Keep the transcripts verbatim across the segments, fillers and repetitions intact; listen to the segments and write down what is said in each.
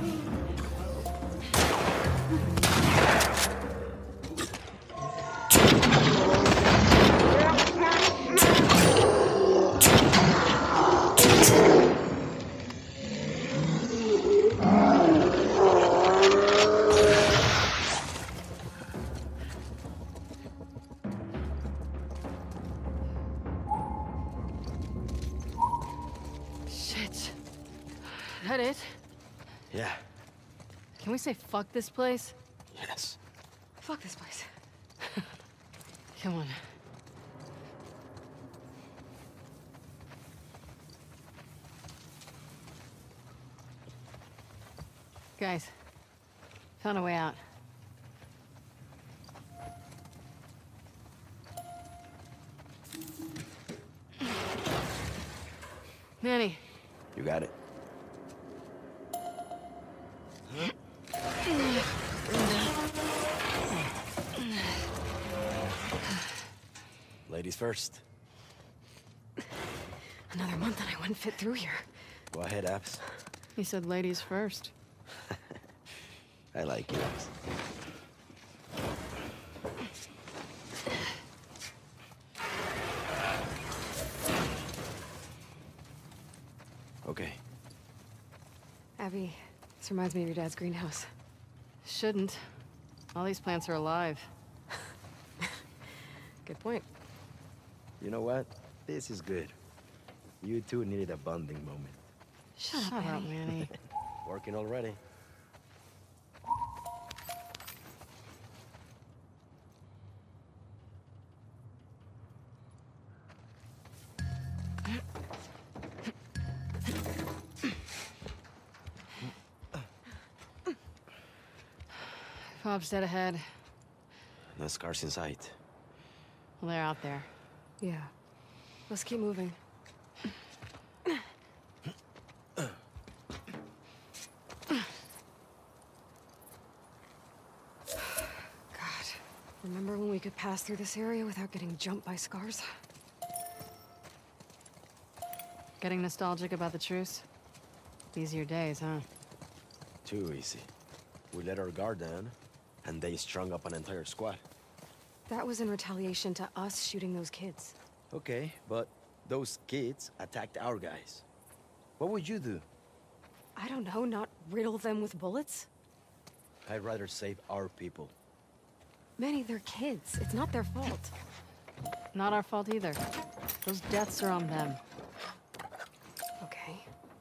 That it? Yeah. Can we say fuck this place? Yes. Fuck this place. Come on. Guys, found a way out. Manny. You got it. Ladies first. Another month and I wouldn't fit through here. Go ahead, Abs. He said ladies first. I like you, Abs. Okay. Abby, this reminds me of your dad's greenhouse. Shouldn't. All these plants are alive. Good point. You know what? This is good. You two needed a bonding moment. Shut, Shut up, Manny. up, Manny. Working already. Bob's dead ahead. No scars in sight. Well, they're out there. Yeah. Let's keep moving. God. Remember when we could pass through this area without getting jumped by scars? Getting nostalgic about the truce? Easier days, huh? Too easy. We let our guard down, and they strung up an entire squad. That was in retaliation to us shooting those kids. Okay, but those kids attacked our guys. What would you do? I don't know, not riddle them with bullets? I'd rather save our people. Manny, they're kids. It's not their fault. Not our fault either. Those deaths are on them. Okay.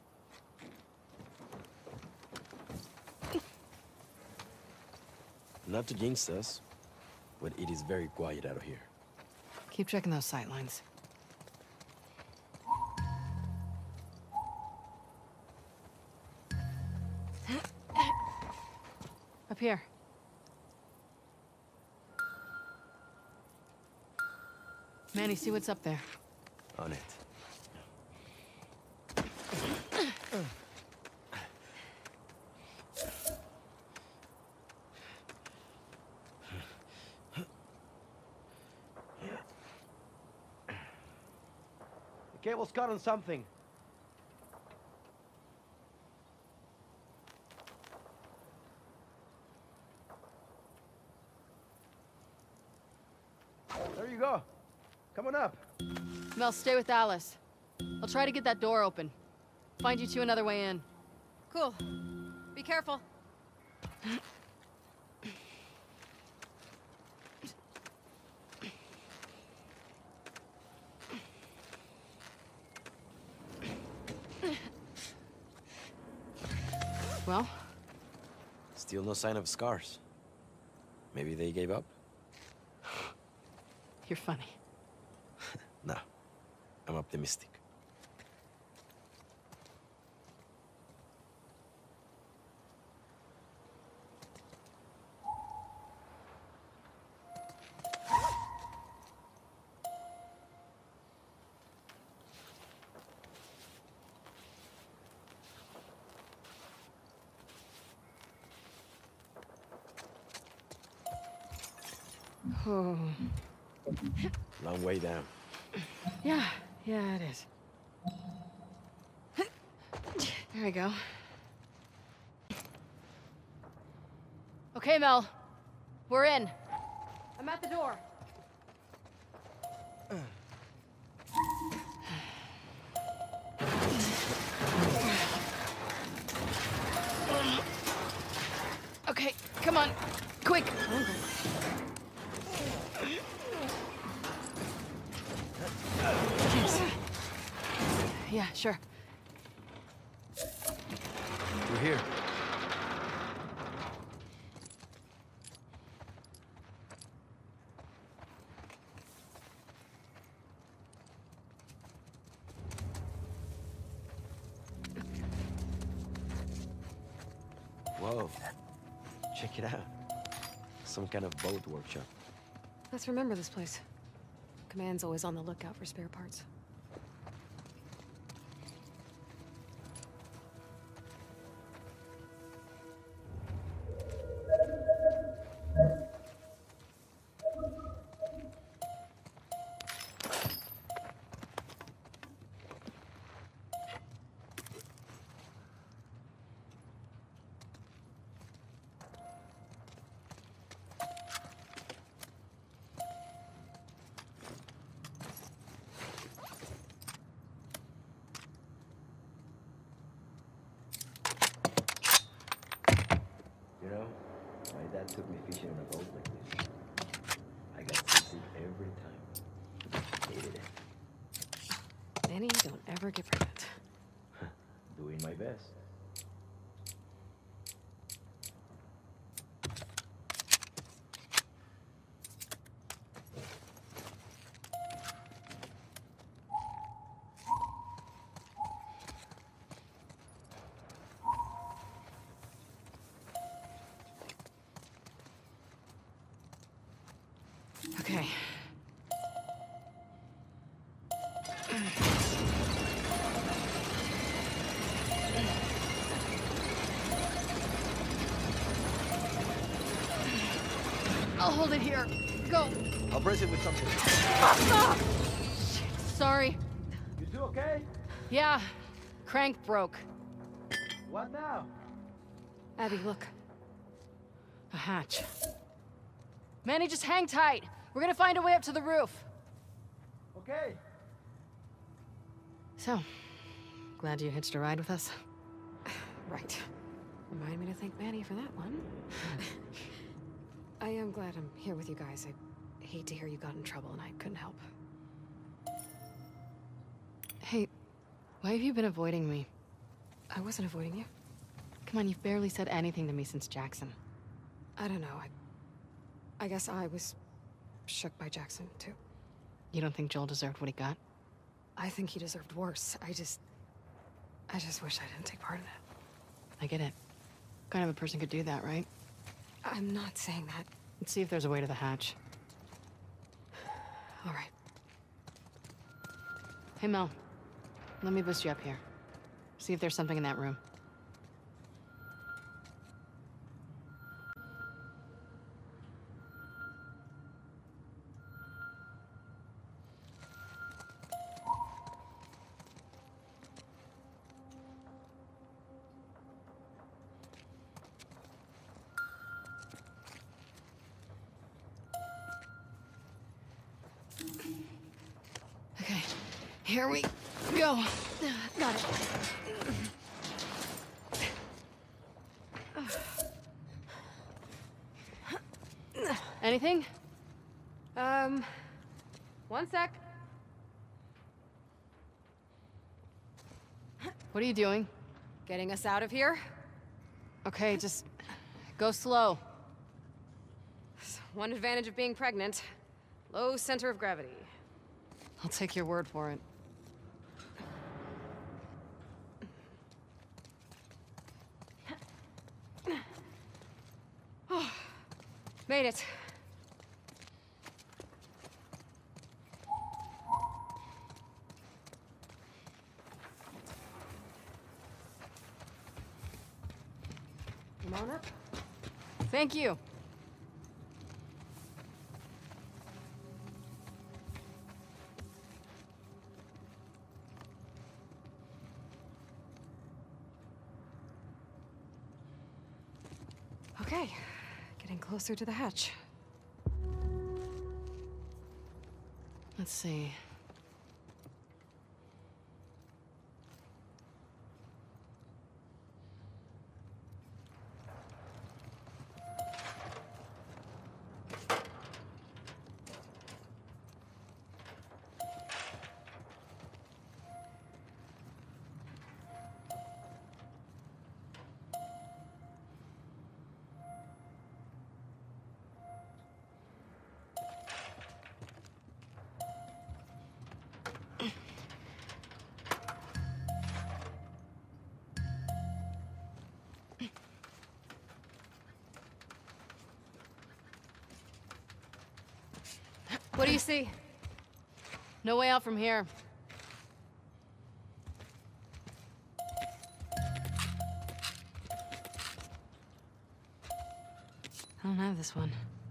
Not to jinx us, but it is very quiet out here. Keep checking those sight lines. Up here. Manny, see what's up there. On it. The cable's caught on something. There you go. Come on up. Mel, stay with Alice. I'll try to get that door open. Find you two another way in. Cool. Be careful. Well? Still no sign of scars. Maybe they gave up? You're funny. No, I'm optimistic. Oh. Long way down. Yeah, yeah, it is. There we go. Okay, Mel. We're in. I'm at the door. Okay, come on. Quick. Thanks. Yeah, sure. We're here. Whoa. Check it out. Some kind of boat workshop. Let's remember this place. Command's always on the lookout for spare parts. You know, my dad took me fishing on a boat like this. I got seasick every time. Hated it. Manny, don't ever get pregnant. Doing my best. Okay. I'll hold it here. Go. I'll brace it with something. Shit, sorry. You two okay? Yeah, crank broke. What now? Abby, look. A hatch. Manny, just hang tight. We're gonna find a way up to the roof. Okay. So, glad you hitched a ride with us? Right. Remind me to thank Manny for that one. I am glad I'm here with you guys. I hate to hear you got in trouble and I couldn't help. Hey, why have you been avoiding me? I wasn't avoiding you. Come on, you've barely said anything to me since Jackson. I don't know, I... I guess I was shook by Jackson, too. You don't think Joel deserved what he got? I think he deserved worse. I just... I just wish I didn't take part in it. I get it. What kind of a person could do that, right? I'm not saying that. Let's see if there's a way to the hatch. All right. Hey, Mel. Let me boost you up here. See if there's something in that room. Okay, here we go. Got it. Anything? Um, one sec. What are you doing? Getting us out of here? Okay, just go slow. One advantage of being pregnant. Low center of gravity. I'll take your word for it. Oh, made it. Come on up. Thank you. Okay, Getting closer to the hatch. Let's see. What do you see? No way out from here. I don't have this one.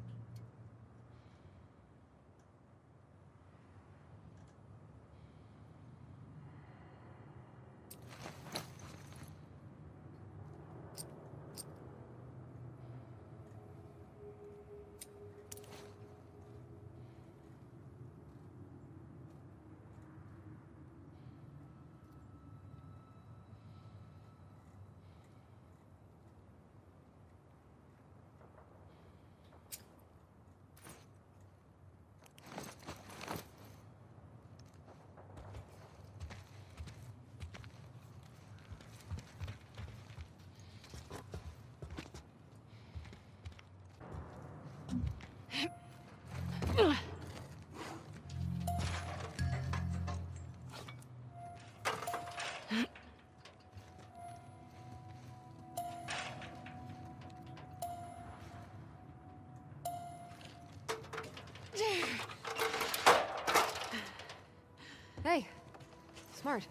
Hey, smart.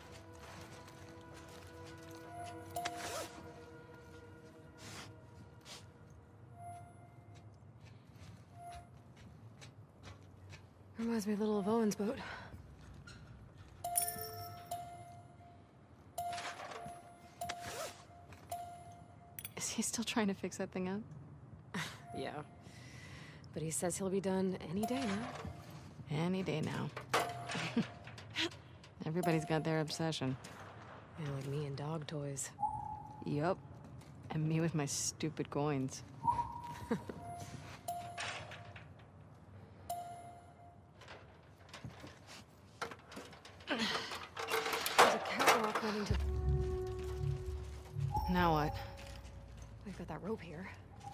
Reminds me a little of Owen's boat. Is he still trying to fix that thing up? Yeah. But he says he'll be done any day now. Any day now. Everybody's got their obsession. Yeah, like me and dog toys. Yup. And me with my stupid coins. There's a catwalk running to... Now what? We've got that rope here.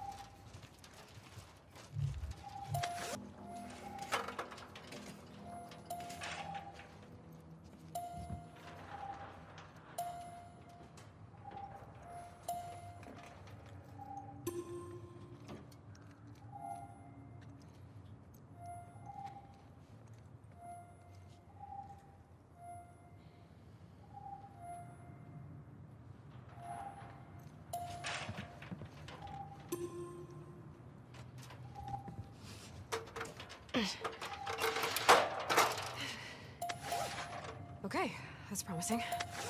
Okay, that's promising.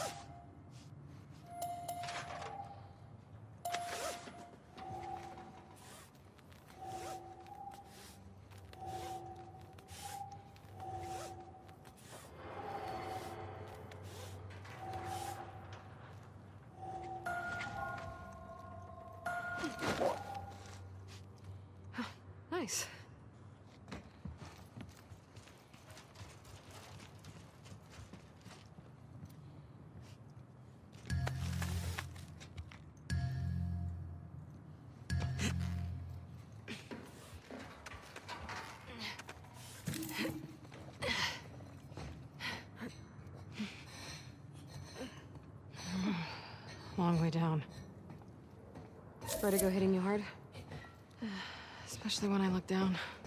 Oh, nice. Long way down. Vertigo hitting you hard? Especially when I look down.